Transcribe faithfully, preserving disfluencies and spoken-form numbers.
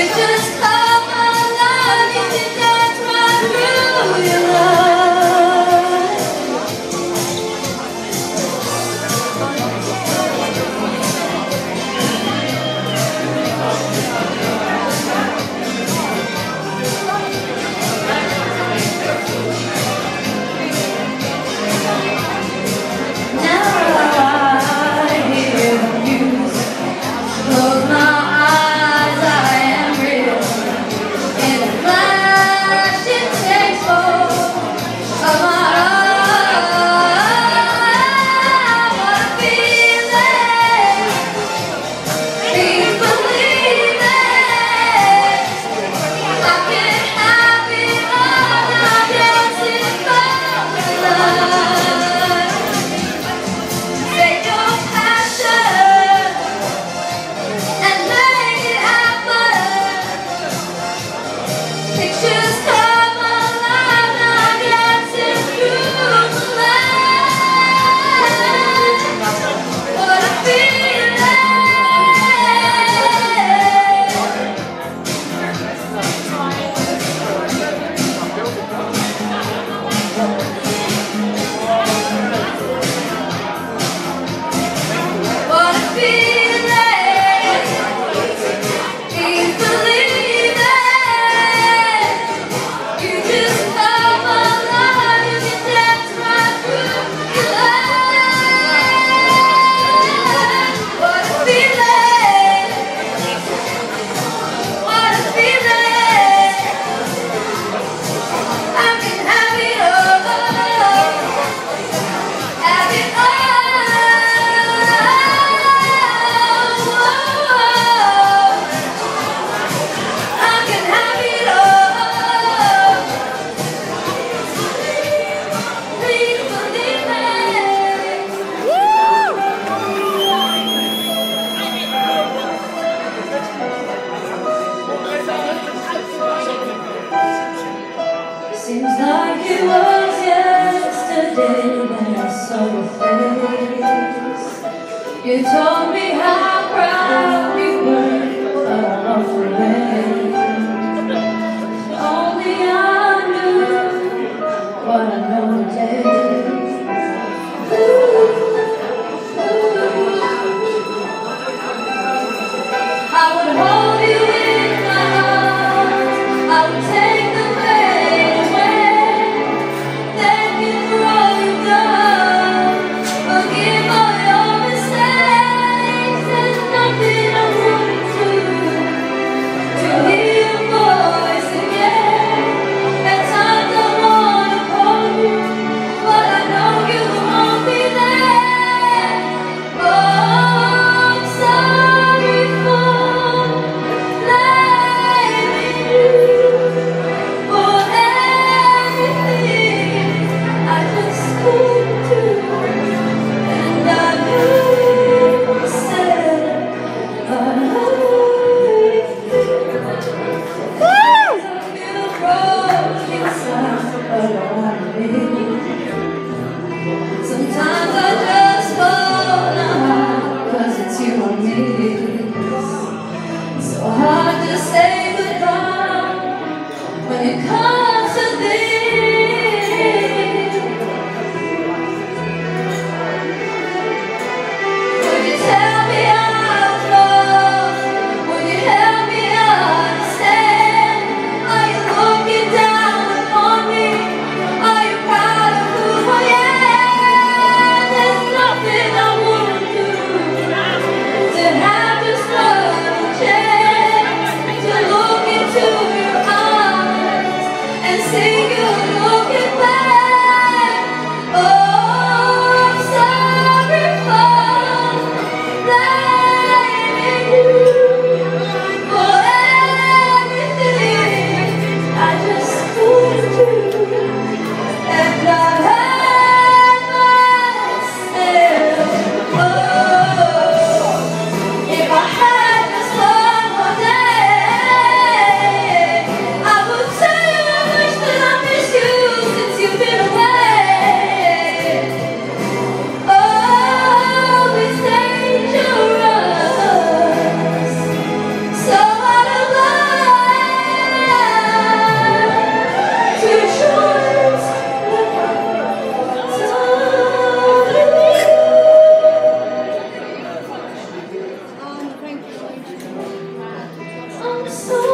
You told me how proud you were of the way. Only I knew what I know today. I would hold you in my arms. I would take the pain away. Thank you for all you've done. Forgive all your mistakes. There's nothing I wouldn't do to hear your voice again. At times I wanna call you, but I know you won't be there. Oh, I'm sorry for blaming you for everything I just couldn't do. And I knew you said I hurt I feel broke inside, but I wanna be. Sometimes I just wanna hide, 'cause it's you and me. It's so hard to say goodbye when it comes to this. Would you tell me I was wrong? Would you help me understand? Are you looking down upon me? Are you proud of who I am? There's nothing I wouldn't do to have just one chance to look into your eyes and see you looking back. Oh, I'm sorry for blaming you for everything I just couldn't do. And I hurt myself. Oh, if I had just one more day, I would tell you I wish that I So